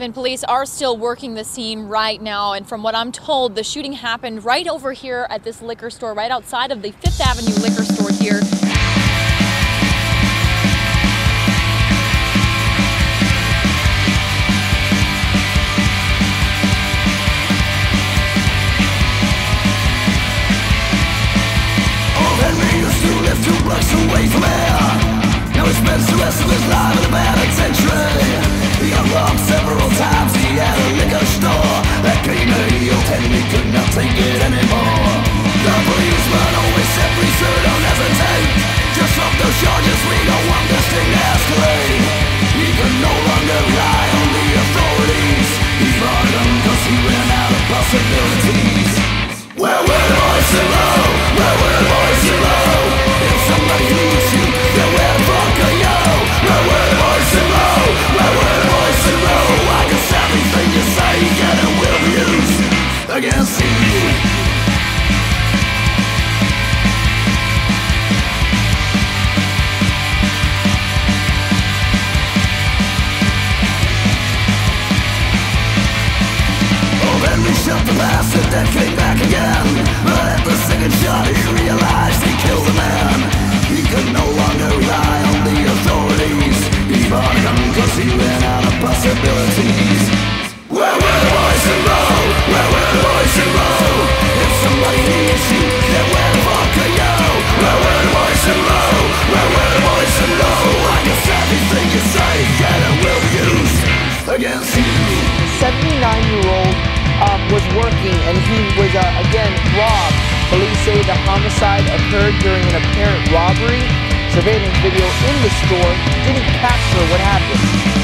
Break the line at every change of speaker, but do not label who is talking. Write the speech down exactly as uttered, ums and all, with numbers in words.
And police are still working the scene right now, and from what I'm told, the shooting happened right over here at this liquor store, right outside of the Fifth Avenue liquor store here.
Two blocks away from here. Now he spends the rest of his life in a penitentiary. He got robbed several times. He had a liquor store that came to heel, and he could not take it anymore. The policeman always said, please sir, don't hesitate. Just drop those charges, we don't want this thing to escalate. He could no longer rely on the authorities. He brought them cause he ran out of possibilities. Where were the boys so low? Where were the boys so low? If somebody needs you, then where the fuck are you? Where were the boys so low? Where were the boys so low? I guess everything you say can and will be used against you. Shot the bastard that came back again. But at the second shot he realized he killed the man. He could no longer rely on the authorities. He bought a gun cause he ran out of possibilities. Where were the boys in row? Where were the boys in row? If somebody needs you, then where the fuck are you? Where were the boys in row? Where were the boys in row? I guess everything you say can and will be used against you.
seventy-nine-year-old Um, was working and he was uh, again robbed. Police say the homicide occurred during an apparent robbery. Surveillance video in the store didn't capture what happened.